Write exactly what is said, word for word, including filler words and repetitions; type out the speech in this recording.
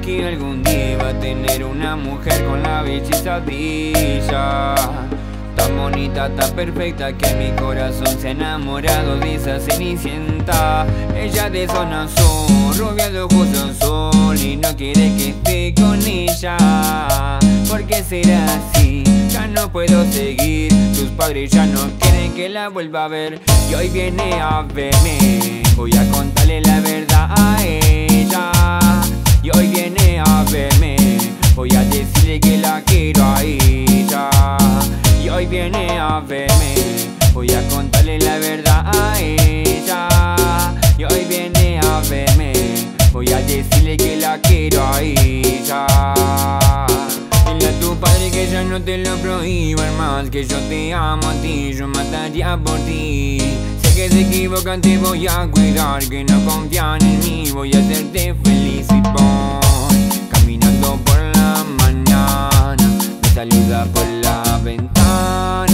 que algún día iba a tener una mujer con la belleza de ella. Tan bonita, tan perfecta que mi corazón se ha enamorado de esa cenicienta. Ella de zona azul, rubia de ojos azul, y no quiere que esté con ella. ¿Por qué será así? Ya no puedo seguir. Sus padres ya no quieren que la vuelva a ver, y hoy viene a verme. Voy a contarle la verdad a ella, y hoy viene a verme. Voy a decirle que la quiero a ella, y hoy viene a verme. Voy a contarle la verdad a ella, y hoy viene a verme. Voy a decirle que la quiero a ella. Dile a tu padre que ya no te lo prohíban más, que yo te amo a ti, yo mataría por ti. Sé que se equivocan, te voy a cuidar, que no confían en mí, voy a hacerte feliz y voy caminando por la mañana, me saluda por la ventana.